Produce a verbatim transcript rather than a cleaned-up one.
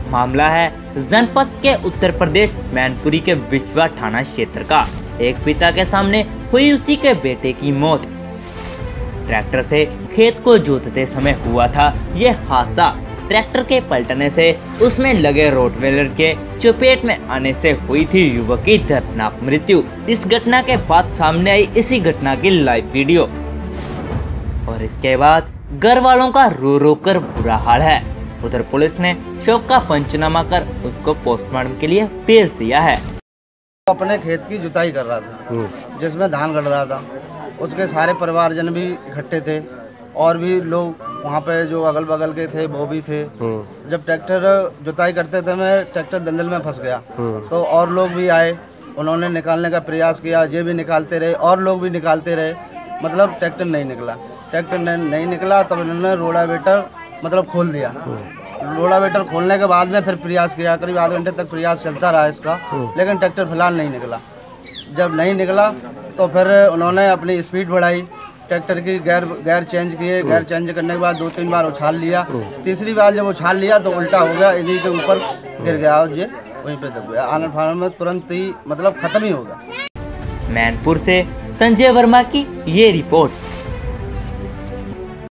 मामला है जनपद के उत्तर प्रदेश मैनपुरी के विश्वा थाना क्षेत्र का। एक पिता के सामने हुई उसी के बेटे की मौत। ट्रैक्टर से खेत को जोतते समय हुआ था ये हादसा। ट्रैक्टर के पलटने से उसमें लगे रोटवेलर के चपेट में आने से हुई थी युवक की दर्दनाक मृत्यु। इस घटना के बाद सामने आई इसी घटना की लाइव वीडियो और इसके बाद घर वालों का रो रो कर बुरा हाल है। उधर पुलिस ने शव का पंचनामा कर उसको पोस्टमार्टम के लिए भेज दिया है। अपने खेत की जुताई कर रहा था जिसमें धान गड़ रहा था। उसके सारे परिवारजन भी इकट्ठे थे और भी लोग वहाँ पे जो अगल बगल के थे वो भी थे। जब ट्रैक्टर जुताई करते थे मैं ट्रैक्टर दलदल में फंस गया तो और लोग भी आए, उन्होंने निकालने का प्रयास किया, ये भी निकालते रहे और लोग भी निकालते रहे, मतलब ट्रैक्टर नहीं निकला। ट्रैक्टर नहीं निकला तब इन्होंने रोडावेटर मतलब खोल दिया। रोडावेटर खोलने के बाद में फिर प्रयास किया, करीब आधे घंटे तक प्रयास चलता रहा इसका, लेकिन ट्रैक्टर फिलहाल नहीं निकला। जब नहीं निकला तो फिर उन्होंने अपनी स्पीड बढ़ाई, ट्रैक्टर की गेयर गेयर चेंज किए। गेयर चेंज करने के बाद दो तीन बार उछाल लिया। तीसरी बार जब उछाल लिया तो उल्टा हो गया, इन्हीं के ऊपर गिर गया और ये वहीं पे दब गया। आनंद फार्म में तुरंत ही मतलब खत्म ही हो गया। मैनपुर से संजय वर्मा की ये रिपोर्ट।